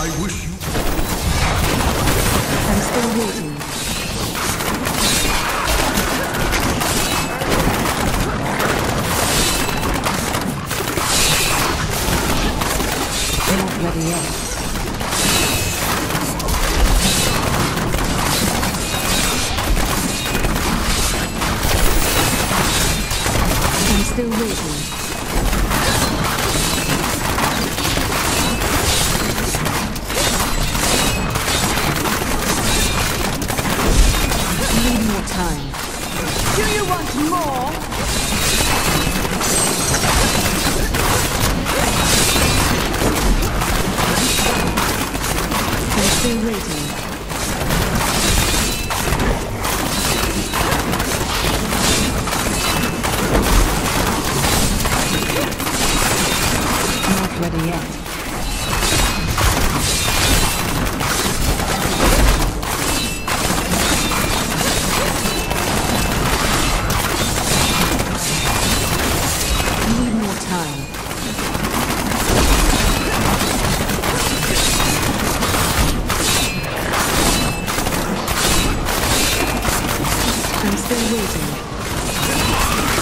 I wish you. I'm still waiting. Not ready yet. I'm still waiting. Need more time. Do you want more? I'm still waiting. Not ready yet. Need more time. I'm still waiting.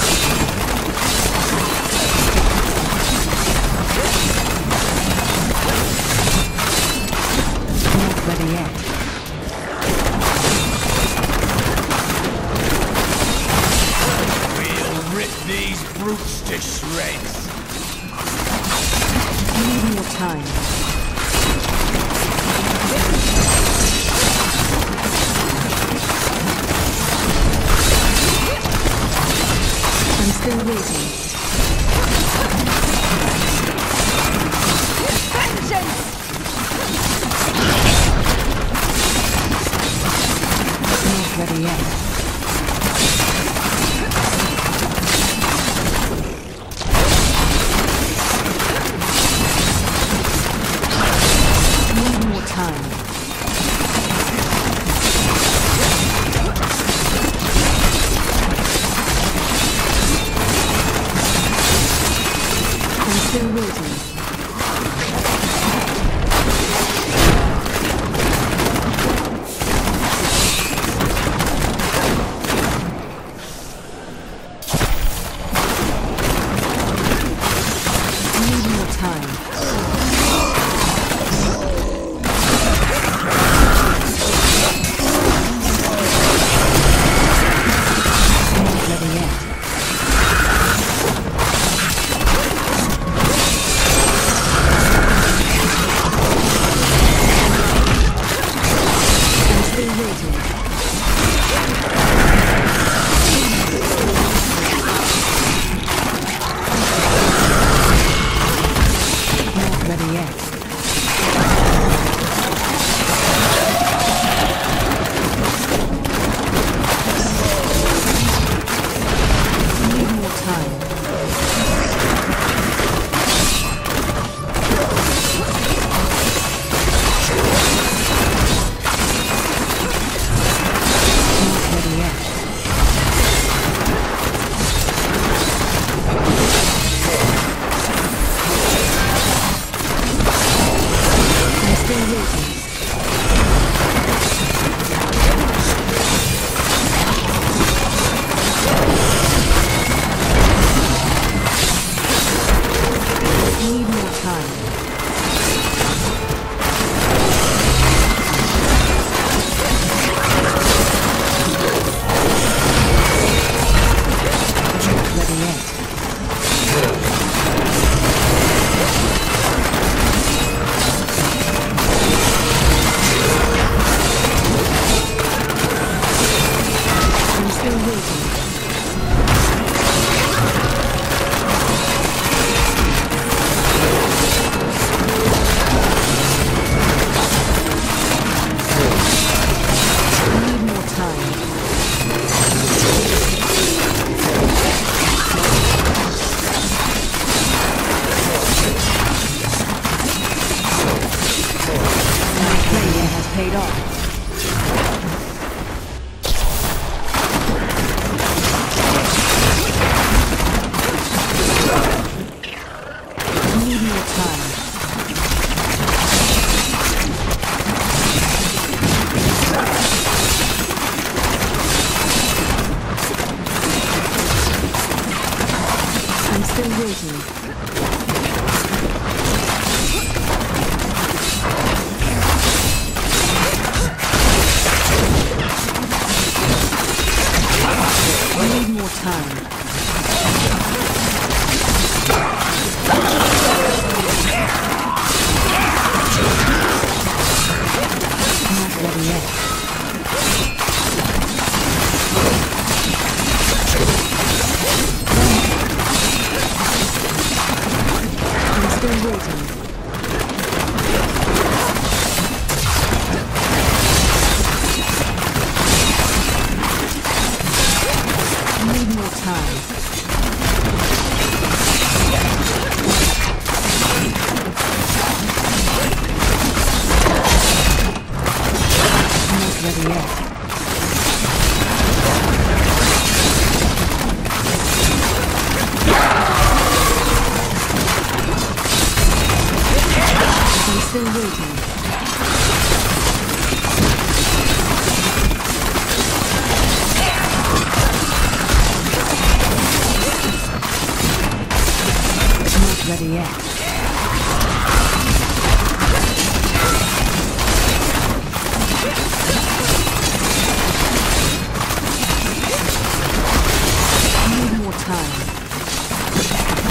Not ready yet. We'll rip these brutes to shreds. Need more time. I'm still waiting. Vengeance! Not ready yet. Need more time. still waiting. I need more time. Not ready yet. I'm still waiting. I need more time. I'm not ready yet. I'm still waiting. I'm not ready yet. I need more time.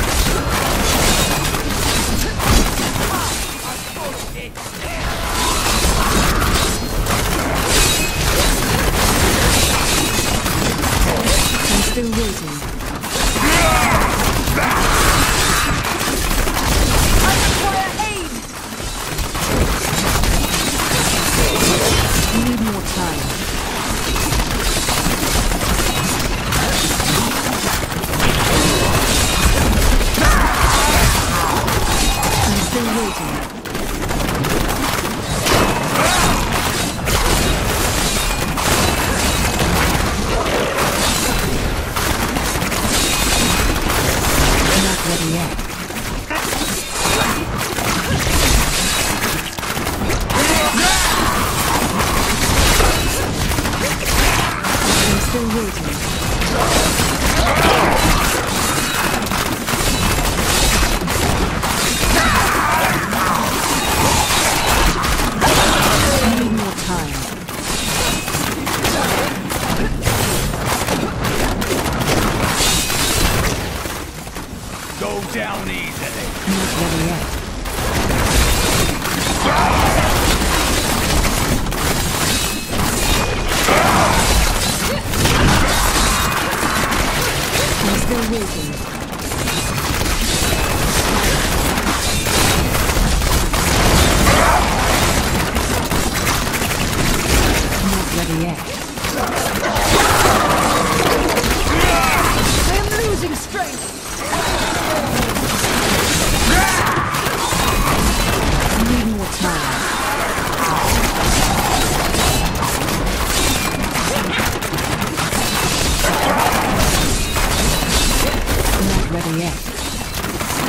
I'm still waiting. I require aid! I need more time. I'm still waiting. I'm not ready yet. I'm still waiting. I need more time. Go down easy. I'm not ready yet. I'm still waiting. I'm not ready yet. I am losing strength! I need more time. I'm not ready yet.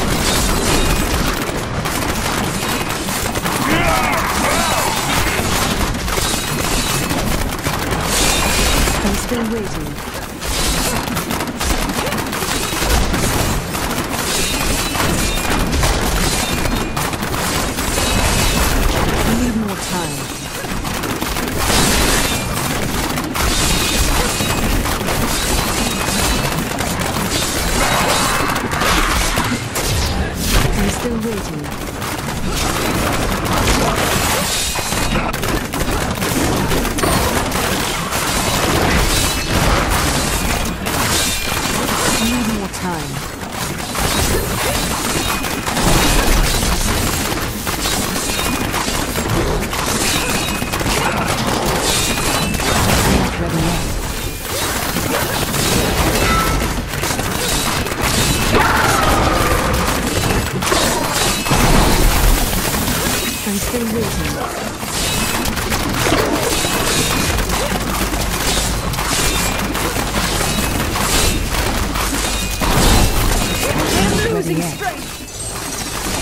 I'm still waiting. I need more time. I'm still waiting. I need more time. I'm not ready yet. I'm still waiting. I am Ready losing yet. strength!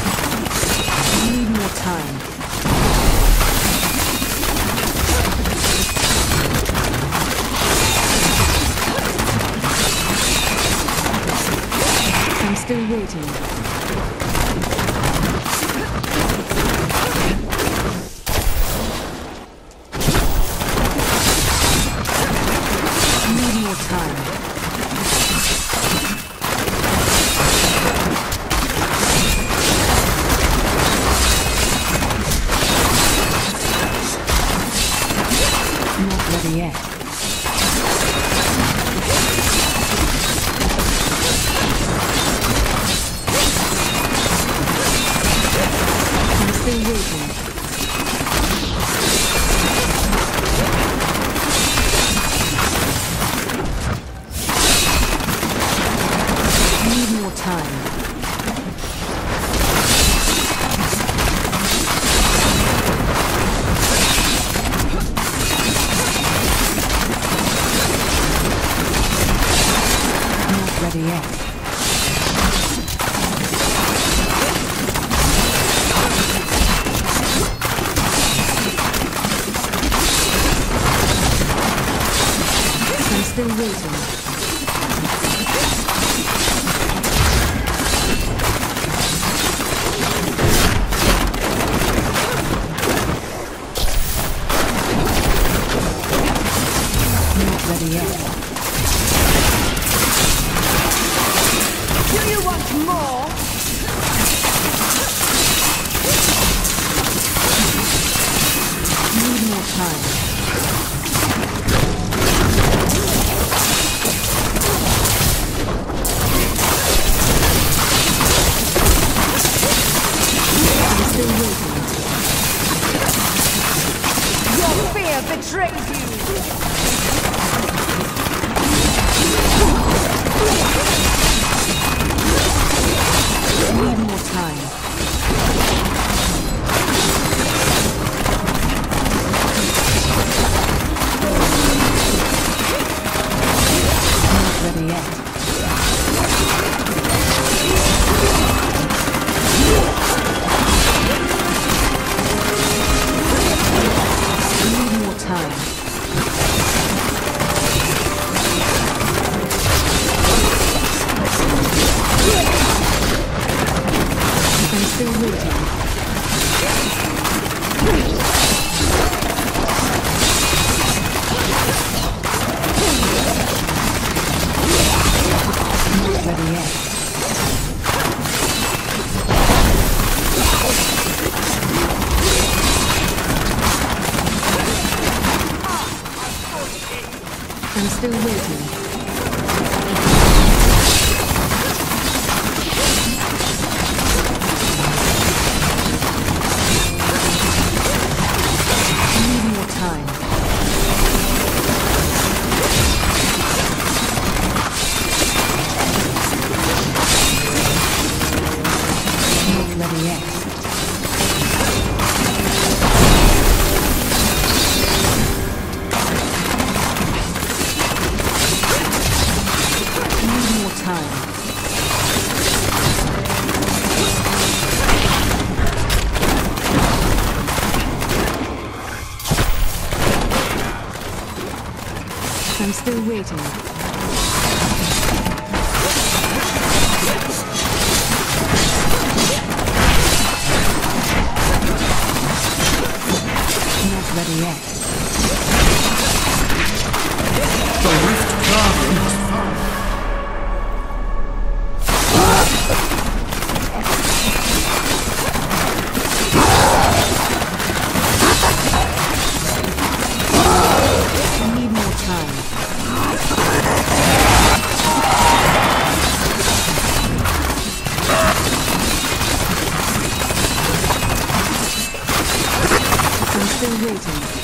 I need more time. still waiting. Need more time. Not ready yet. I'm still waiting. Need more time. Not ready yet. I'm still waiting. Not ready yet. Do you want more? Need more time. I'm still waiting. Your fear betrays you! Need more time. Not ready yet. Need more time. I'm still waiting. Not ready yet. I'm still waiting. Need more time. Not ready yet. Need more time. I'm still waiting. Not ready yet. Need more time. I'm still waiting.